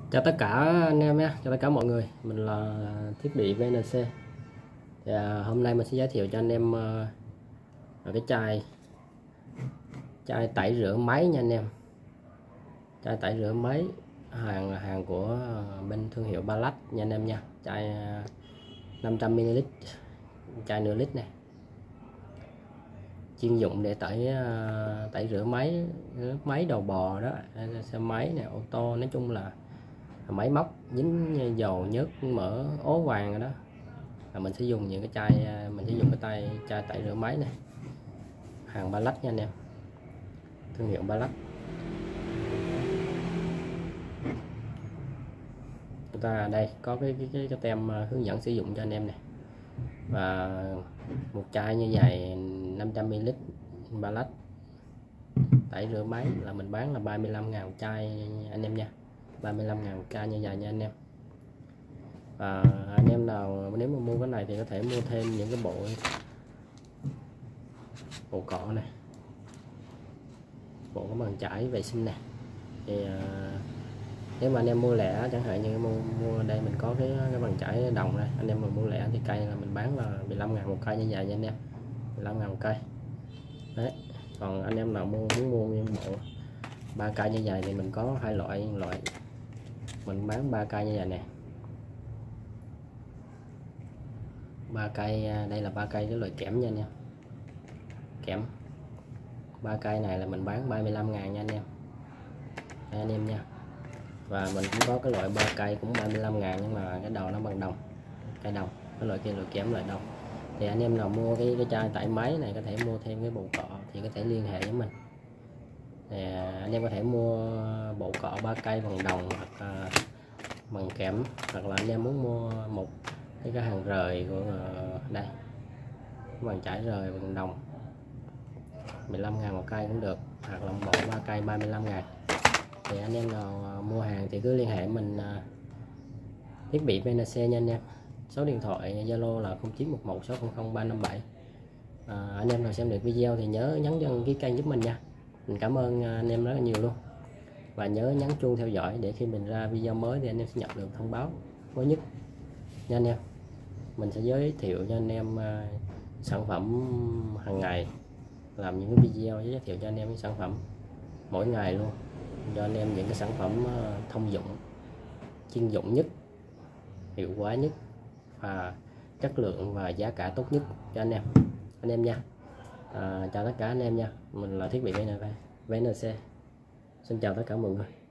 Chào tất cả anh em nhé, chào tất cả mọi người. Mình là thiết bị VNC. Thì, hôm nay mình sẽ giới thiệu cho anh em cái chai tẩy rửa máy nha anh em. Chai tẩy rửa máy hàng của bên thương hiệu Ba nha anh em nha. Chai 500ml, chai nửa lít này, chuyên dụng để tẩy rửa máy đầu bò đó, xe máy này, ô tô, nói chung là máy móc dính dầu nhớt mỡ ố vàng rồi đó, là mình sẽ dùng những cái chai, mình sẽ dùng cái chai tẩy rửa máy này, hàng Ba nha anh em, thương hiệu Ba. Chúng ta đây có cái tem hướng dẫn sử dụng cho anh em này, và một chai như vậy 500ml Ba tẩy rửa máy là mình bán là 35.000 chai anh em nha, 35.000 chai như vậy nha anh em. Và anh em nào nếu mà mua cái này thì có thể mua thêm những cái bộ cọ này, bộ cái bàn chải vệ sinh này. Thì nếu mà anh em mua lẻ, chẳng hạn như mua đây mình có cái bàn chải đồng đây, anh em mà mua lẻ thì cây là mình bán là 15.000 một cây như vậy nha anh em, 15.000 một cây đấy. Còn anh em nào muốn mua nguyên bộ 3 cây như vậy thì mình có hai loại, mình bán 3 cây như vậy nè, 3 cây. Đây là 3 cây cái loại kẽm nha anh em, kẽm 3 cây này là mình bán 35.000 nha anh em. Đây anh em nha. Và mình cũng có cái loại 3 cây cũng 35.000, nhưng mà cái đầu nó bằng đồng, cây đồng, cái loại kia loại kẽm loại đồng. Thì anh em nào mua cái chai tẩy máy này có thể mua thêm cái bộ cọ thì có thể liên hệ với mình. Thì anh em có thể mua bộ cọ 3 cây bằng đồng hoặc bằng kẽm, hoặc là anh em muốn mua một cái hàng rời của đây, bằng chải rời bằng đồng 15.000 một cây cũng được, hoặc là một bộ 3 cây 35.000. Thì anh em nào mua hàng thì cứ liên hệ mình, thiết bị VNC nha anh em. Số điện thoại Zalo là 0911600357. Anh em nào xem được video thì nhớ nhấn đăng ký kênh giúp mình nha, mình cảm ơn anh em rất là nhiều luôn. Và nhớ nhấn chuông theo dõi để khi mình ra video mới thì anh em sẽ nhận được thông báo mới nhất nha anh em. Mình sẽ giới thiệu cho anh em sản phẩm hàng ngày, làm những cái video giới thiệu cho anh em những sản phẩm mỗi ngày luôn, cho anh em những cái sản phẩm thông dụng, chuyên dụng nhất, hiệu quả nhất, và chất lượng và giá cả tốt nhất cho anh em nha. Chào tất cả anh em nha, mình là thiết bị VNC. Xin chào tất cả mọi người.